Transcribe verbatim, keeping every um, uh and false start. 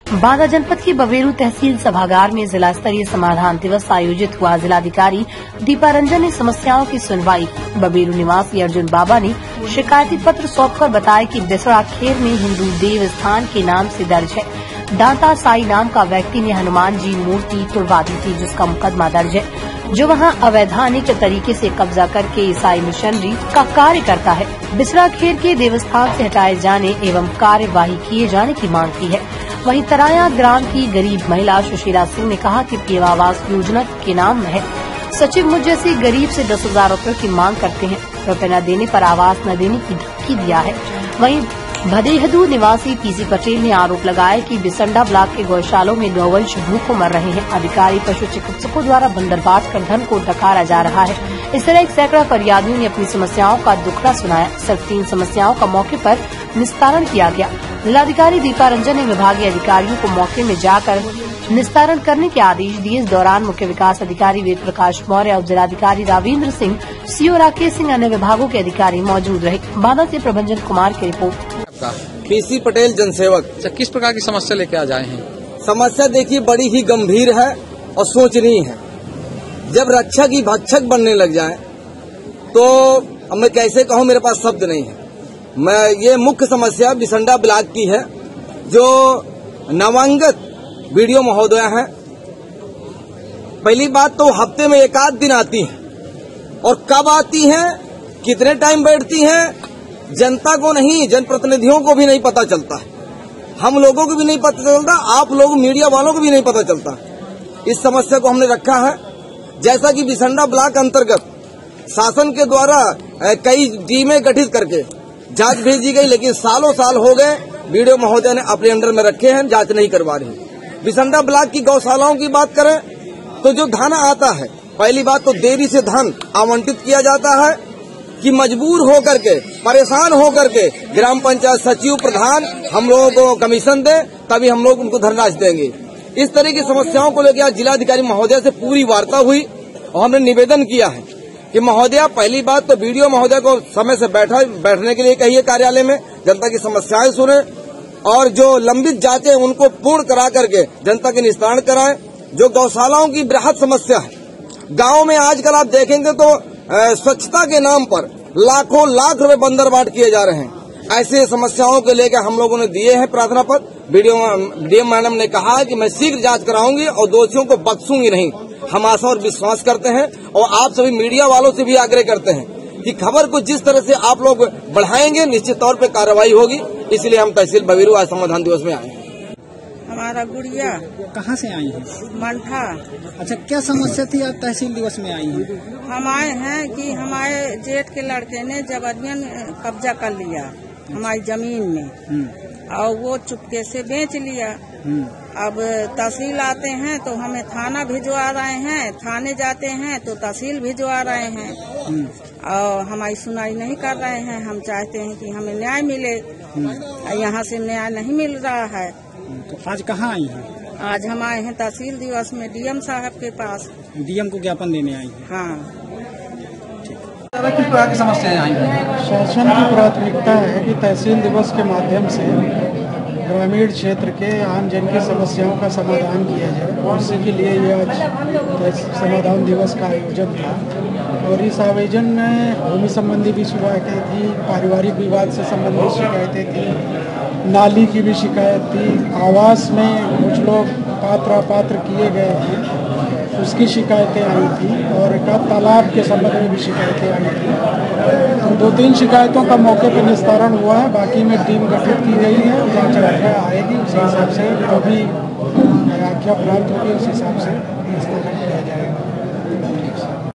बांदा जनपद की बबेरू तहसील सभागार में जिला स्तरीय समाधान दिवस आयोजित हुआ। जिलाधिकारी दीपा रंजन ने समस्याओं की सुनवाई की। बबेरू निवासी अर्जुन बाबा ने शिकायती पत्र सौंपकर बताया कि बिसड़ा खेर में हिंदू देव स्थान के नाम से दर्ज है। दांता साई नाम का व्यक्ति ने हनुमान जी मूर्ति तुड़वा दी थी, जिसका मुकदमा दर्ज है, जो वहां अवैधानिक तरीके से कब्जा करके ईसाई मिशनरी का कार्य करता है। बिसड़ा खेर के देवस्थान से हटाए जाने एवं कार्यवाही किए जाने की मांग की है। वहीं तराया ग्राम की गरीब महिला सुशीला सिंह ने कहा कि पीएम आवास योजना के नाम है सचिव मुझ जैसे गरीब से दस हजार रूपये की मांग करते हैं। रुपये न देने पर आवास न देने की धमकी दिया है। वहीं भदेहदू निवासी पीसी पटेल ने आरोप लगाया कि बिसंडा ब्लॉक के गौशालों में गौवंश भूखों मर रहे हैं। अधिकारी पशु चिकित्सकों द्वारा बंदर बांट कर धन को डकारा जा रहा है। इस तरह एक सैकड़ा फरियादियों ने अपनी समस्याओं का दुखड़ा सुनाया। सिर्फ तीन समस्याओं का मौके पर निस्तारण किया गया। जिलाधिकारी दीपा रंजन ने विभागीय अधिकारियों को मौके में जाकर निस्तारण करने के आदेश दिए। इस दौरान मुख्य विकास अधिकारी वेद प्रकाश मौर्य और जिलाधिकारी राविन्द्र सिंह, सीओ राकेश सिंह, अन्य विभागों के अधिकारी मौजूद रहे। बांदा से प्रभंजन कुमार की रिपोर्ट। पीसी पटेल जनसेवक। किस प्रकार की समस्या लेके आ जाए हैं? समस्या देखिए बड़ी ही गंभीर है और सोचनीय है। जब रक्षक ही भक्षक बनने लग जाए तो अब मैं कैसे कहूँ, मेरे पास शब्द नहीं है। मैं ये मुख्य समस्या बिसंडा ब्लॉक की है, जो नवांगत वीडियो महोदय हैं। पहली बात तो हफ्ते में एक आध दिन आती हैं और कब आती हैं, कितने टाइम बैठती हैं, जनता को नहीं, जनप्रतिनिधियों को भी नहीं पता चलता है। हम लोगों को भी नहीं पता चलता, आप लोग मीडिया वालों को भी नहीं पता चलता। इस समस्या को हमने रखा है। जैसा कि बिसंडा ब्लॉक अंतर्गत शासन के द्वारा कई टीमें गठित करके जांच भेजी गई, लेकिन सालों साल हो गए वीडियो महोदय ने अपने अंडर में रखे हैं, जांच नहीं करवा रही। बिसंडा ब्लॉक की गौशालाओं की बात करें तो जो धन आता है, पहली बात तो देरी से धन आवंटित किया जाता है कि मजबूर होकर के, परेशान होकर के ग्राम पंचायत सचिव, प्रधान हम लोगों को कमीशन दे, तभी हम लोग उनको धनराशि देंगे। इस तरह की समस्याओं को लेकर जिलाधिकारी महोदय से पूरी वार्ता हुई और हमने निवेदन किया है कि महोदया, पहली बात तो वीडियो महोदय को समय से बैठा बैठने के लिए कहिए कार्यालय में, जनता की समस्याएं सुने और जो लंबित जांचें उनको पूर्ण करा करके जनता के निस्तारण कराएं। जो गौशालाओं की बृहद समस्या है, गाँव में आजकल आप देखेंगे तो स्वच्छता के नाम पर लाखों लाख रुपए बंदर बांट किए जा रहे हैं। ऐसे समस्याओं को लेकर हम लोगों ने दिए हैं प्रार्थना पत्र। वीडियो डीएम मैडम ने कहा है कि मैं शीघ्र जांच कराऊंगी और दोषियों को बख्शूंगी नहीं। हम आशा और विश्वास करते हैं और आप सभी मीडिया वालों से भी आग्रह करते हैं कि खबर को जिस तरह से आप लोग बढ़ाएंगे, निश्चित तौर पर कार्रवाई होगी। इसलिए हम तहसील बबेरू आज समाधान दिवस में आए हैं। हमारा गुड़िया कहाँ से आई है? मंठा। अच्छा, क्या समस्या थी आज तहसील दिवस में आई है? हम आए हैं कि हमारे जेठ के लड़के ने जबरन कब्जा कर लिया हमारी जमीन में और वो चुपके से बेच लिया। अब तहसील आते हैं तो हमें थाना भिजवा रहे हैं, थाने जाते हैं तो तहसील भिजवा रहे हैं और हमारी सुनाई नहीं कर रहे हैं। हम चाहते हैं कि हमें न्याय मिले, यहाँ से न्याय नहीं मिल रहा है। तो आज कहाँ आई हैं? आज हम आए हैं तहसील दिवस में डीएम साहब के पास। डीएम को ज्ञापन देने आई हैं? हाँ। किस प्रकार की समस्याएं आई हैं? शासन की प्राथमिकता है कि तहसील दिवस के माध्यम से ग्रामीण क्षेत्र के आम जन की समस्याओं का समाधान किया जाए और इसी के लिए ये आज समाधान दिवस का आयोजन था। और इस आयोजन में भूमि संबंधी भी शिकायतें थी, पारिवारिक विवाद से संबंधित शिकायतें थी, नाली की भी शिकायत थी, आवास में कुछ लोग पात्र अपात्र किए गए हैं उसकी शिकायतें आई थी और एक तालाब के संबंध में भी शिकायतें आई थी। तो दो तीन शिकायतों का मौके पर निस्तारण हुआ है। बाकी में टीम गठित की गई है, जांच आएगी, उसी हिसाब से जो भी आज्ञा प्राप्त होगी उस हिसाब से निस्तारण किया जाएगा।